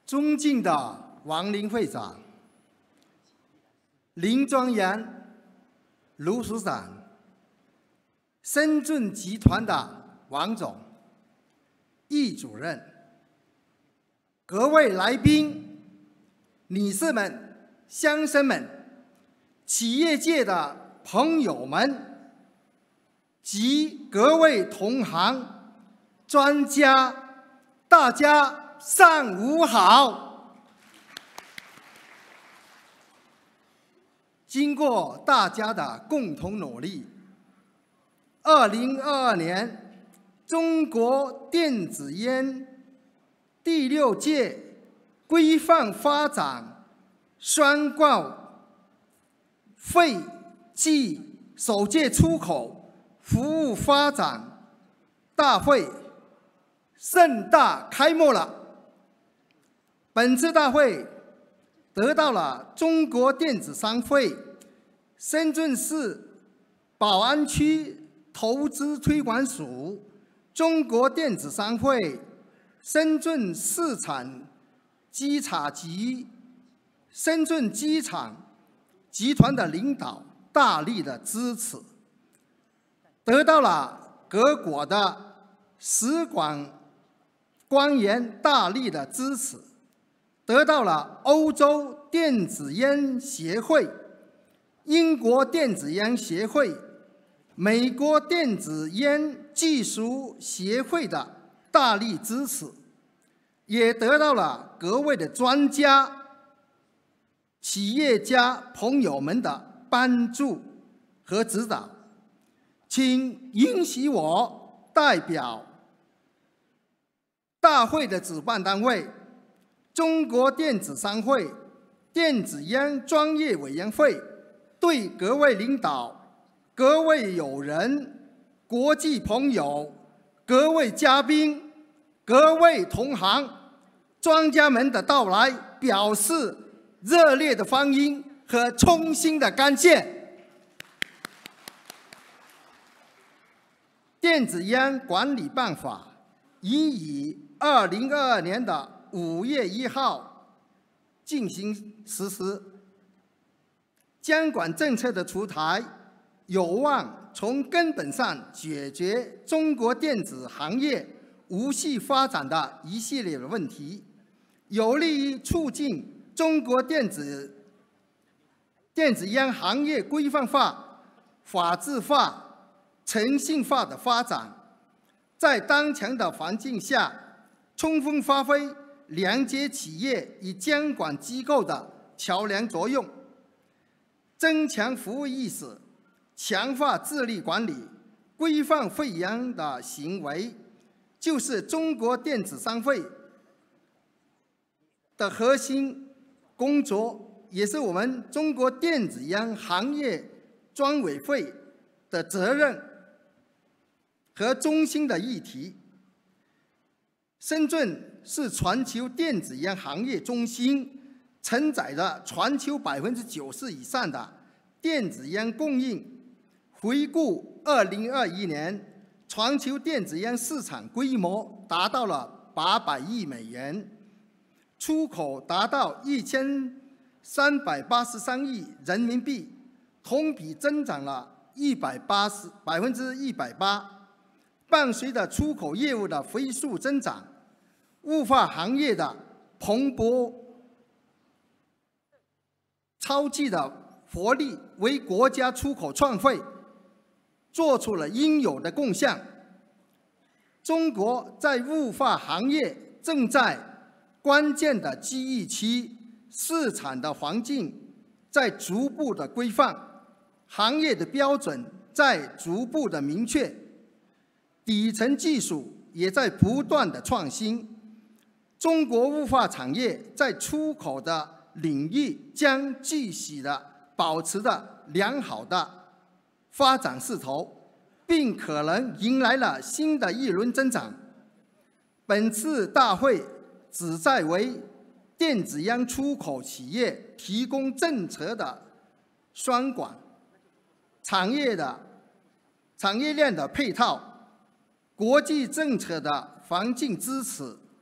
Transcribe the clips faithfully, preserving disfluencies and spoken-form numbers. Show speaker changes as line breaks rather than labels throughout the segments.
尊敬的王林会长、林庄园卢署长、深圳集团的王总、易主任、各位来宾、女士们、乡绅们、企业界的朋友们及各位同行、专家，大家上午好。经过大家的共同努力，二零二二年中国电子烟第六届规范发展宣告会暨首届出口服务发展大会盛大开幕了。本次大会得到了中国电子商会深圳市宝安区投资推广署、中国电子商会深圳市场稽查局、深圳机场集团的领导大力的支持，得到了各国的使馆官员大力的支持，得到了欧洲电子烟协会、英国电子烟协会、美国电子烟技术协会的大力支持，也得到了各位的专家、企业家朋友们的帮助和指导。请允许我代表大会的主办单位中国电子商会电子烟专业委员会，对各位领导、各位友人、国际朋友、各位嘉宾、各位同行、专家们的到来表示热烈的欢迎和衷心的感谢。电子烟管理办法已于二零二二年的五月一号进行实施，监管政策的出台，有望从根本上解决中国电子行业无序发展的一系列的问题，有利于促进中国电子电子烟行业规范化、法治化、诚信化的发展，在当前的环境下，充分发挥连接企业与监管机构的桥梁作用，增强服务意识，强化治理管理，规范会员的行为，就是中国电子商会的核心工作，也是我们中国电子烟行业专委会的责任和中心的议题。深圳是全球电子烟行业中心，承载着全球百分之九十以上的电子烟供应。回顾二零二一年，全球电子烟市场规模达到了八百亿美元，出口达到一千三百八十三亿人民币，同比增长了一百八十百分之一百八。伴随着出口业务的飞速增长，雾化行业的蓬勃超级的活力，为国家出口创汇做出了应有的贡献。中国在雾化行业正在关键的机遇期，市场的环境在逐步的规范，行业的标准在逐步的明确，底层技术也在不断的创新。中国雾化产业在出口的领域将继续的保持着良好的发展势头，并可能迎来了新的一轮增长。本次大会旨在为电子烟出口企业提供政策的双管、产业的产业链的配套、国际政策的环境支持、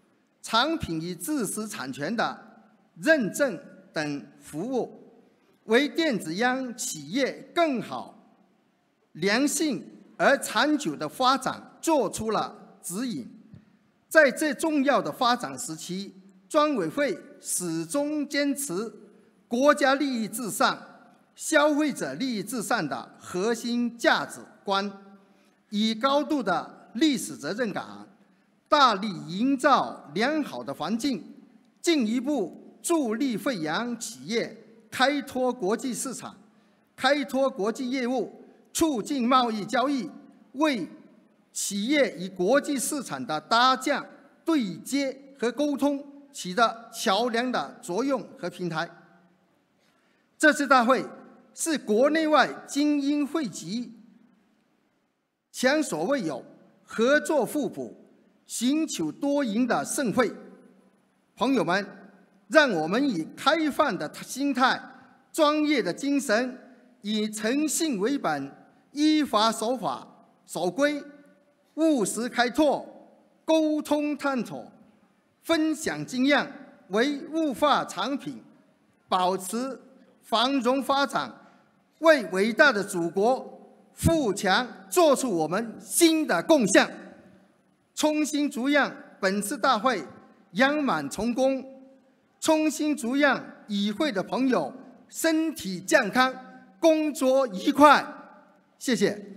产品与知识产权的认证等服务，为电子烟企业更好、良性而长久的发展做出了指引。在这重要的发展时期，专委会始终坚持国家利益至上、消费者利益至上的核心价值观，以高度的历史责任感，大力营造良好的环境，进一步助力惠阳企业开拓国际市场、开拓国际业务、促进贸易交易，为企业与国际市场的搭建、对接和沟通起的桥梁的作用和平台。这次大会是国内外精英汇集、前所未有、合作互补、寻求多赢的盛会。朋友们，让我们以开放的心态、专业的精神，以诚信为本，依法守法守规，务实开拓，沟通探索，分享经验，为物化产品保持繁荣发展，为伟大的祖国富强做出我们新的贡献。衷心祝愿本次大会圆满成功，衷心祝愿与会的朋友身体健康，工作愉快。谢谢。